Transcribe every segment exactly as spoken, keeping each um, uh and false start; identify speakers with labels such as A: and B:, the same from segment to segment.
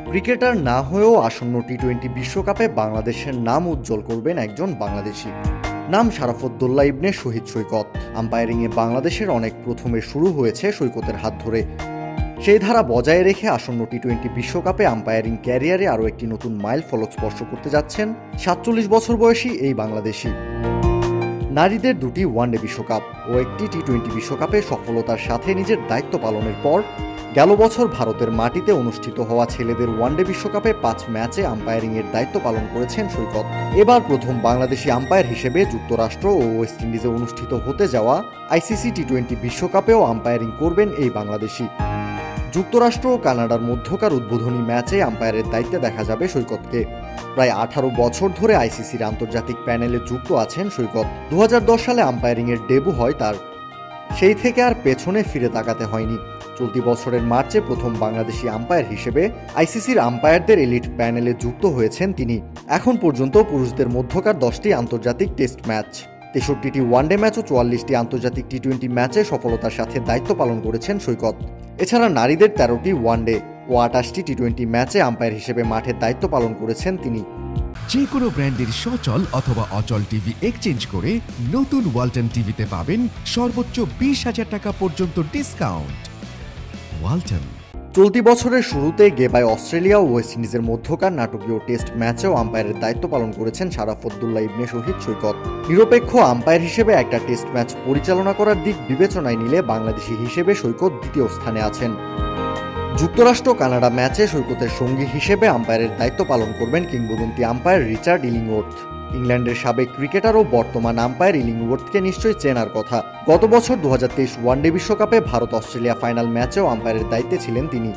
A: Cricketer না হয়েও আসন্ন টি টোয়েন্টি বিশ্বকাপে বাংলাদেশের নাম উজ্জ্বল করবেন একজন বাংলাদেশি। নাম শারাফুদ্দৌলা ইবনে শহীদ সৈকত। আম্পায়ারিংয়ে বাংলাদেশের অনেক প্রথমে শুরু হয়েছে সৈকতের হাত ধরে। সেই ধারা বজায় রেখে আসন্ন টি টোয়েন্টি বিশ্বকাপে আম্পায়ারিং ক্যারিয়ারে আরও একটি নতুন মাইল ফলক স্পর্শ করতে যাচ্ছেন সাতচল্লিশ বছর বয়সী এই বাংলাদেশি। নারীদের দুটি ওয়ানডে বিশ্বকাপ ও একটি টি টোয়েন্টি বিশ্বকাপে সফলতার সাথে নিজের দায়িত্ব পালনের পর গেল বছর ভারতের মাটিতে অনুষ্ঠিত হওয়া ছেলেদের ওয়ানডে বিশ্বকাপে পাঁচ ম্যাচে আম্পায়ারিংয়ের দায়িত্ব পালন করেছেন সৈকত। এবার প্রথম বাংলাদেশি আম্পায়ার হিসেবে যুক্তরাষ্ট্র ও ওয়েস্ট ইন্ডিজে অনুষ্ঠিত হতে যাওয়া আইসিসি টি টোয়েন্টি বিশ্বকাপেও আম্পায়ারিং করবেন এই বাংলাদেশি। যুক্তরাষ্ট্র ও কানাডার মধ্যকার উদ্বোধনী ম্যাচে আম্পায়ারের দায়িত্বে দেখা যাবে সৈকতকে। প্রায় আঠারো বছর ধরে আইসিসির আন্তর্জাতিক প্যানেলে যুক্ত আছেন সৈকত। দু হাজার দশ সালে আম্পায়ারিংয়ের ডেবু হয় তার। সেই থেকে আর পেছনে ফিরে তাকাতে হয়নি। চলতি বছরের মার্চে প্রথম বাংলাদেশি আম্পায়ার হিসেবে আইসিসির আম্পায়ারদের এলিট প্যানেলে যুক্ত হয়েছেন তিনি। এখন পর্যন্ত পুরুষদের মধ্যকার দশটি আন্তর্জাতিক টেস্ট ম্যাচ, তেষট্টিটি ওয়ানডে ম্যাচ ও চুয়াল্লিশটি আন্তর্জাতিক টি টোয়েন্টি ম্যাচে সফলতার সাথে দায়িত্ব পালন করেছেন সৈকত। এছাড়া নারীদের তেরোটি ওয়ানডে ও আটাশটি টি টোয়েন্টি ম্যাচে আম্পায়ার হিসেবে মাঠের দায়িত্ব পালন করেছেন তিনি।
B: যে কোনো ব্র্যান্ডের সচল অথবা অচল টিভি এক্সচেঞ্জ করে নতুন ওয়ালটন টিভিতে পাবেন সর্বোচ্চ বিশ হাজার টাকা পর্যন্ত ডিসকাউন্ট। ওয়ালটন।
A: চলতি বছরের শুরুতে গেবায় অস্ট্রেলিয়া ও ওয়েস্ট ইন্ডিজের মধ্যকার নাটকীয় টেস্ট ম্যাচেও আম্পায়ারের দায়িত্ব পালন করেছেন শারাফুদ্দৌলা ইবনে শহীদ সৈকত। নিরপেক্ষ আম্পায়ার হিসেবে একটা টেস্ট ম্যাচ পরিচালনা করার দিক বিবেচনায় নিলে বাংলাদেশি হিসেবে সৈকত দ্বিতীয় স্থানে আছেন। যুক্তরাষ্ট্র কানাডা ম্যাচে সৈকতের সঙ্গী হিসেবে আম্পায়ারের দায়িত্ব পালন করবেন কিংবদন্তি আম্পায়ার রিচার্ড ইলিংওয়ার্থ। ইংল্যান্ডের সাবেক ক্রিকেটার ও বর্তমান আম্পায়ার ইলিংওয়ার্থকে নিশ্চয়ই চেনার কথা। গত বছর দু হাজার তেইশ ওয়ানডে বিশ্বকাপে ভারত অস্ট্রেলিয়া ফাইনাল ম্যাচেও আম্পায়ারের দায়িত্বে ছিলেন তিনি।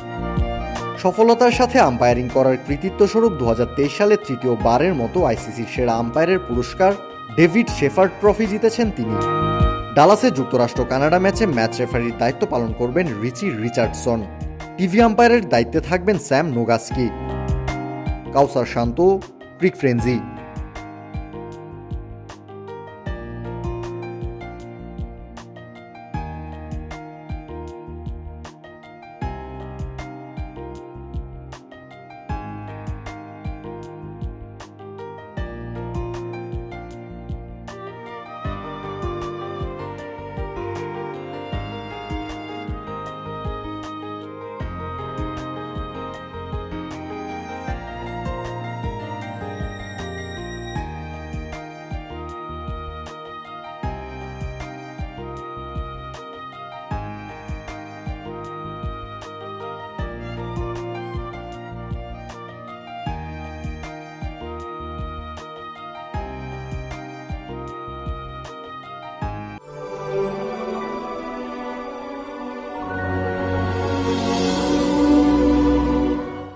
A: সফলতার সাথে আম্পায়ারিং করার কৃতিত্বস্বরূপ দু হাজার তেইশ সালে তৃতীয় বারের মতো আইসিসির সেরা আম্পায়ারের পুরস্কার ডেভিড শেফার্ড ট্রফি জিতেছেন তিনি। ডালাসে যুক্তরাষ্ট্র কানাডা ম্যাচে ম্যাচ রেফারির দায়িত্ব পালন করবেন রিচি রিচার্ডসন। টিভি আম্পায়ারের দায়িত্বে থাকবেন Sam Nogajski. Kawsar Shanto, Cric frenzy.